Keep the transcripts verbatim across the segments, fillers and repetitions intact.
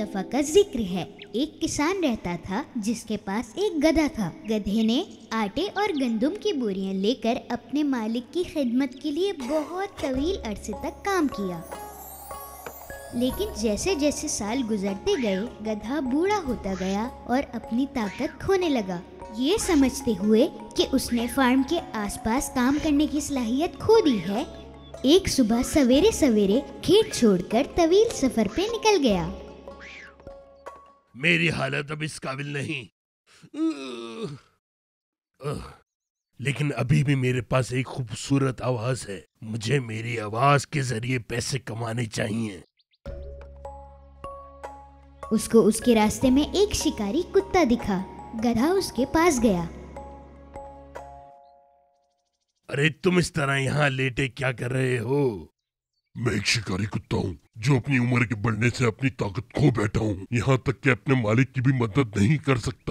दफा का जिक्र है। एक किसान रहता था जिसके पास एक गधा था। गधे ने आटे और गंदुम की बोरियां लेकर अपने मालिक की खिदमत के लिए बहुत तवील अरसे तक काम किया। लेकिन जैसे जैसे साल गुजरते गए, गधा बूढ़ा होता गया और अपनी ताकत खोने लगा। ये समझते हुए कि उसने फार्म के आसपास काम करने की सलाहियत खो दी है, एक सुबह सवेरे सवेरे खेत छोड़कर तवील सफर पे निकल गया। मेरी हालत अब इस काबिल नहीं, लेकिन अभी भी मेरे पास एक खूबसूरत आवाज है। मुझे मेरी आवाज के जरिए पैसे कमाने चाहिए। उसको उसके रास्ते में एक शिकारी कुत्ता दिखा। गधा उसके पास गया। अरे तुम इस तरह यहाँ लेटे क्या कर रहे हो? मैं एक शिकारी कुत्ता हूँ जो अपनी उम्र के बढ़ने से अपनी ताकत खो बैठा हूँ, यहाँ तक कि अपने मालिक की भी मदद नहीं कर सकता।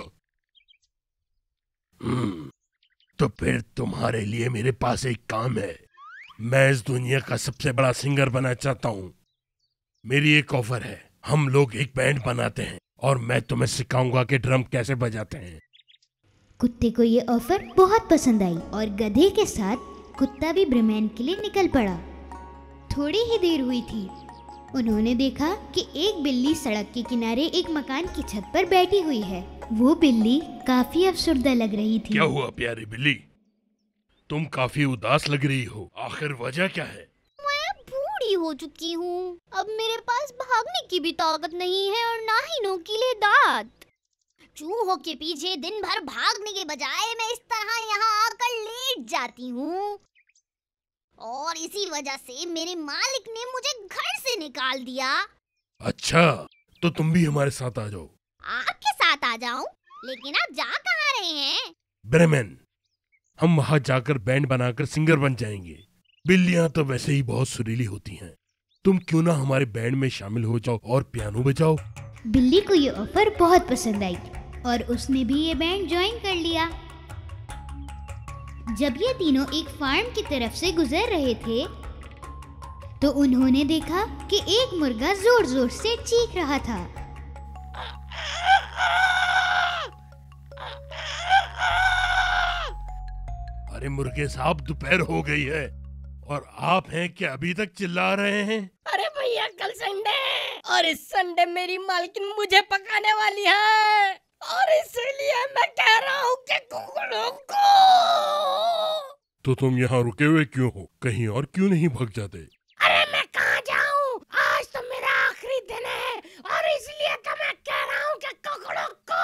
हम्म, तो फिर तुम्हारे लिए मेरे पास एक काम है। मैं इस दुनिया का सबसे बड़ा सिंगर बनना चाहता हूँ। मेरी एक ऑफर है, हम लोग एक बैंड बनाते हैं और मैं तुम्हें सिखाऊंगा कि ड्रम कैसे बजाते हैं। कुत्ते को ये ऑफर बहुत पसंद आई और गधे के साथ कुत्ता भी ब्रह्मैन के लिए निकल पड़ा। थोड़ी ही देर हुई थी, उन्होंने देखा कि एक बिल्ली सड़क के किनारे एक मकान की छत पर बैठी हुई है। वो बिल्ली काफी अफसरदा लग रही थी। क्या हुआ प्यारी बिल्ली, तुम काफी उदास लग रही हो, आखिर वजह क्या है? मैं बूढ़ी हो चुकी हूँ, अब मेरे पास भागने की भी ताकत नहीं है और ना ही नोकीले दांत। चूहों के पीछे दिन भर भागने के बजाय मैं इस तरह यहाँ आकर लेट जाती हूँ और इसी वजह से मेरे मालिक ने मुझे घर से निकाल दिया। अच्छा, तो तुम भी हमारे साथ आ जाओ। आपके साथ आ जाऊं? लेकिन आप जा कहाँ रहे हैं? ब्रह्मैन, हम वहाँ जाकर बैंड बनाकर सिंगर बन जाएंगे। बिल्लियाँ तो वैसे ही बहुत सुरीली होती हैं। तुम क्यों ना हमारे बैंड में शामिल हो जाओ और पियानो बजाओ। बिल्ली को ये ऑफर बहुत पसंद आई और उसने भी ये बैंड ज्वाइन कर लिया। जब ये तीनों एक फार्म की तरफ से गुजर रहे थे तो उन्होंने देखा कि एक मुर्गा जोर जोर से चीख रहा था। अरे मुर्गे साहब, दोपहर हो गई है और आप हैं कि अभी तक चिल्ला रहे हैं? अरे भैया, कल संडे है और इस संडे मेरी मालकिन मुझे पकाने वाली है और इसीलिए मैं कह रहा हूँ कि कुकुरों को। तो तुम यहाँ रुके हुए क्यों हो? कहीं और क्यों नहीं भाग जाते? अरे मैं कहाँ जाऊँ, आज तो मेरा आखिरी दिन है और इसलिए तो मैं कह रहा हूँ कि कुकुरों को।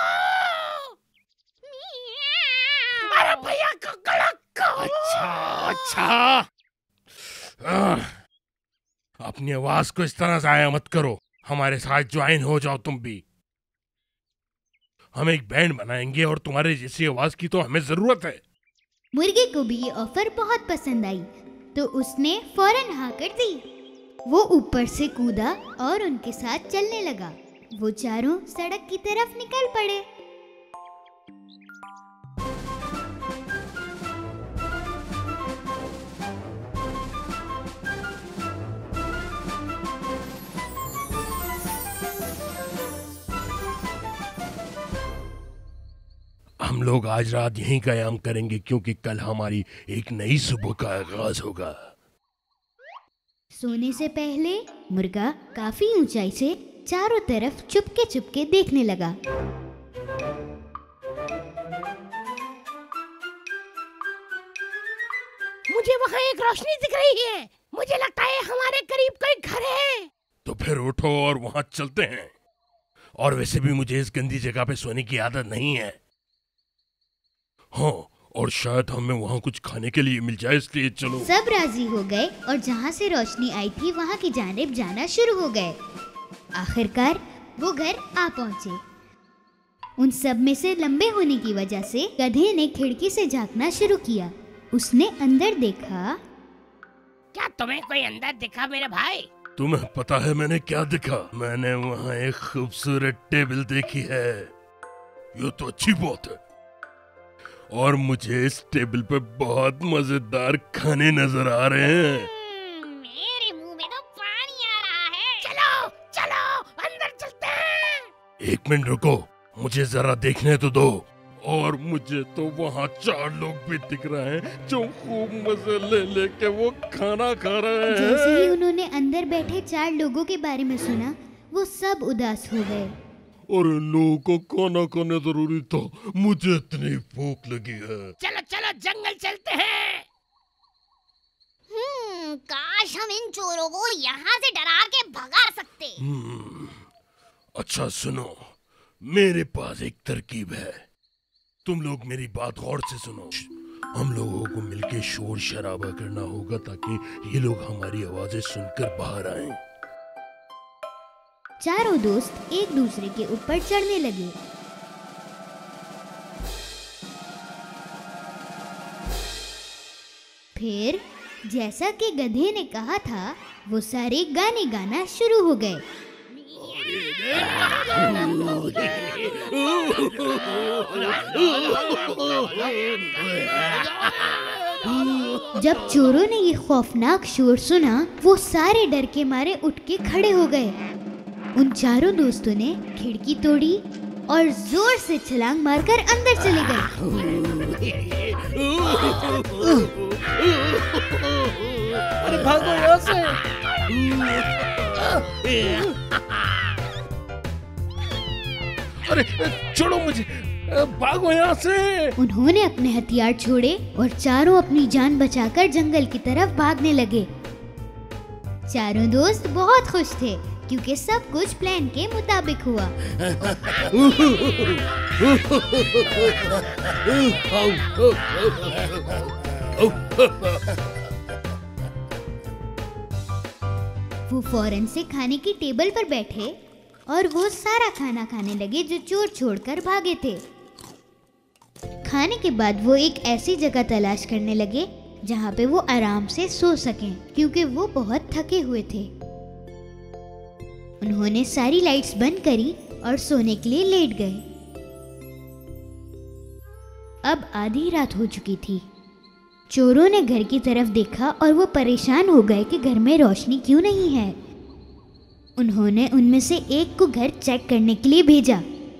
अरे भैया, कुकुरों को। अच्छा अच्छा, आह, अपनी आवाज को इस तरह जाया मत करो, हमारे साथ ज्वाइन हो जाओ तुम भी। हम एक बैंड बनाएंगे और तुम्हारे जैसी आवाज की तो हमें जरूरत है। मुर्गे को भी ये ऑफर बहुत पसंद आई तो उसने फौरन हाँ कर दी। वो ऊपर से कूदा और उनके साथ चलने लगा। वो चारों सड़क की तरफ निकल पड़े। हम लोग आज रात यहीं कयाम करेंगे क्योंकि कल हमारी एक नई सुबह का आगाज होगा। सोने से पहले मुर्गा काफी ऊंचाई से चारों तरफ चुपके चुपके देखने लगा। मुझे वहाँ एक रोशनी दिख रही है, मुझे लगता है हमारे करीब कोई घर है। तो फिर उठो और वहां चलते हैं। और वैसे भी मुझे इस गंदी जगह पे सोने की आदत नहीं है। हाँ, और शायद हमें वहाँ कुछ खाने के लिए मिल जाए, इसलिए चलो। सब राजी हो गए और जहाँ से रोशनी आई थी वहाँ की जानिब जाना शुरू हो गए। आखिरकार वो घर आ पहुँचे। उन सब में से लंबे होने की वजह से गधे ने खिड़की से झांकना शुरू किया। उसने अंदर देखा। क्या तुम्हें कोई अंदर दिखा मेरे भाई? तुम्हें पता है मैंने क्या देखा? मैंने वहाँ एक खूबसूरत टेबल देखी है। ये तो अच्छी बात है। और मुझे इस टेबल पे बहुत मजेदार खाने नजर आ रहे हैं। मेरे मुंह में तो पानी आ रहा है। चलो चलो अंदर चलते हैं। एक मिनट रुको, मुझे जरा देखने तो दो। और मुझे तो वहाँ चार लोग भी दिख रहे हैं जो खूब मजे ले लेके वो खाना खा रहे हैं। जैसे ही उन्होंने अंदर बैठे चार लोगों के बारे में सुना, वो सब उदास हो गए। और इन लोगों को खाना खाना जरूरी था, मुझे इतनी भूख लगी है। चलो चलो जंगल चलते हैं। हम्म, काश हम इन चोरों को यहाँ से डरा के भगा सकते। हम्म, अच्छा सुनो, मेरे पास एक तरकीब है। तुम लोग मेरी बात गौर से सुनो। हम लोगों को मिलके शोर शराबा करना होगा ताकि ये लोग हमारी आवाजें सुनकर बाहर आएं। चारों दोस्त एक दूसरे के ऊपर चढ़ने लगे। फिर जैसा कि गधे ने कहा था, वो सारे गाने गाना शुरू हो गए। जब चोरों ने ये खौफनाक शोर सुना, वो सारे डर के मारे उठ के खड़े हो गए। उन चारों दोस्तों ने खिड़की तोड़ी और जोर से छलांग मारकर अंदर चले गए। अरे भागो यहाँ से। अरे छोड़ो मुझे, भागो यहाँ से। उन्होंने अपने हथियार छोड़े और चारों अपनी जान बचाकर जंगल की तरफ भागने लगे। चारों दोस्त बहुत खुश थे क्योंकि सब कुछ प्लान के मुताबिक हुआ। वो फौरन से खाने की टेबल पर बैठे और वो सारा खाना खाने लगे जो चोर छोड़कर भागे थे। खाने के बाद वो एक ऐसी जगह तलाश करने लगे जहाँ पे वो आराम से सो सकें, क्योंकि वो बहुत थके हुए थे। उन्होंने सारी लाइट्स बंद करी और सोने के लिए लेट गए। अब आधी रात हो चुकी थी। चोरों ने घर की तरफ देखा और वो परेशान हो गए कि घर में रोशनी क्यों नहीं है। उन्होंने उनमें से एक को घर चेक करने के लिए भेजा।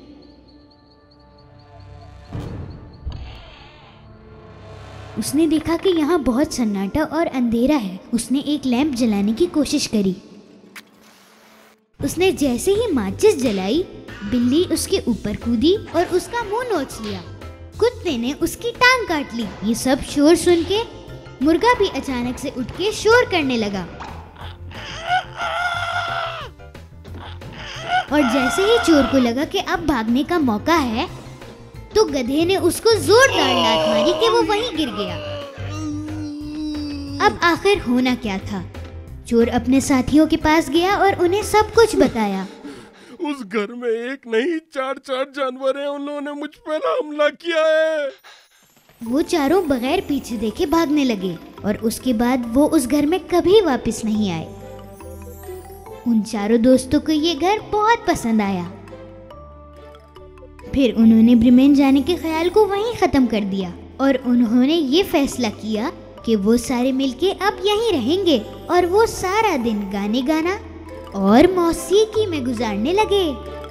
उसने देखा कि यहाँ बहुत सन्नाटा और अंधेरा है। उसने एक लैंप जलाने की कोशिश करी। उसने जैसे ही माचिस जलाई, बिल्ली उसके ऊपर कूदी और उसका मुंह नोच लिया। कुत्ते ने उसकी टांग काट ली। ये सब शोर सुन के मुर्गा भी अचानक से उठ के शोर करने लगा और जैसे ही चोर को लगा कि अब भागने का मौका है, तो गधे ने उसको जोरदार लात मारी कि वो वहीं गिर गया। अब आखिर होना क्या था? चोर अपने साथियों के पास गया और उन्हें सब कुछ बताया। उस घर में एक नहीं चार चार जानवर हैं, उन्होंने मुझ पर हमला किया है। वो चारों बगैर पीछे देखे भागने लगे और उसके बाद वो उस घर में कभी वापस नहीं आए। उन चारों दोस्तों को ये घर बहुत पसंद आया। फिर उन्होंने ब्रिमेन जाने के ख्याल को वहीं खत्म कर दिया और उन्होंने ये फैसला किया कि वो सारे मिलके अब यहीं रहेंगे और वो सारा दिन गाने गाना और मौसीकी में गुजारने लगे।